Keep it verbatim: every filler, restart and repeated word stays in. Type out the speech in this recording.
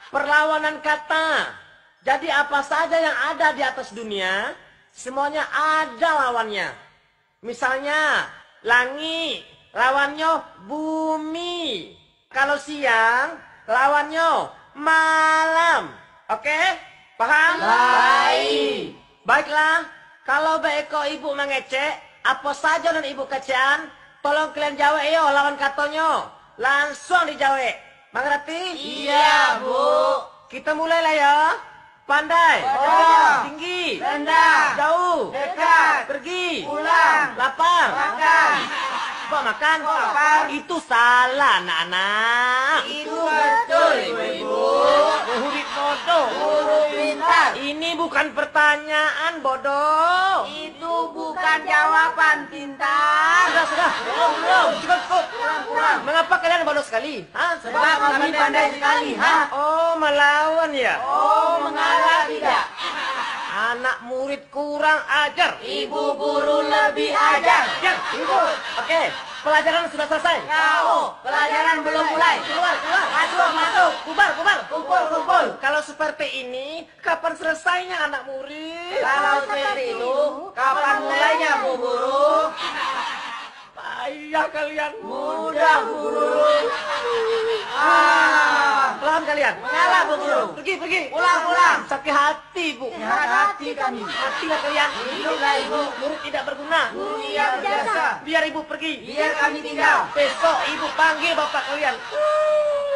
perlawanan kata. Jadi apa saja yang ada di atas dunia, semuanya ada lawannya. Misalnya, langit, lawannya bumi. Kalau siang, lawannya malam. Oke? Paham? Baik. Baiklah, kalau Beko ibu mengecek, apa saja dan ibu kecean, tolong kalian jawab yo lawan katanya. Langsung dijawab. Mengerti? Iya, Bu. Kita mulailah ya. Pandai, Bodoh. tinggi, Rendah. jauh, Dekat. pergi, Pulang. lapar, Makan. kok makan? Kok lapar? Itu salah, anak-anak. Itu betul, Ibu-ibu. Murid bodoh. Guru pintar. Ini bukan pertanyaan bodoh. Itu bukan jawaban pintar. Sudah, sudah. Belum, belum. Cukup, cukup. Kurang-kurang. Mengapa kalian bodoh sekali? Hah? Sebab kami pandai sekali, ha? Oh, melawan ya? Oh, mengalah tidak. Anak murid kurang ajar. Ibu guru lebih ajar. Diam. Oke, pelajaran sudah selesai. Kau, pelajaran belum mulai. Keluar, keluar. Masuk, masuk. Kubar, kubar. Kumpul, kumpul. Kalau seperti ini, kapan selesainya anak murid? Kalau seperti itu, kapan mulainya, Bu Guru? Payah kalian. Mudah, Bu Guru. Ah, Pelan kalian. mengalah, Bu Guru. Pergi, pergi. Pulang, pulang. Sakit hati, Bu. Sehat hati kami. Hati nggak kalian? Hiduplah Ibu. Murid tidak berguna. Guru yang berjasa. Biar ibu pergi. Biar kami tinggal. Besok ibu panggil bapak kalian.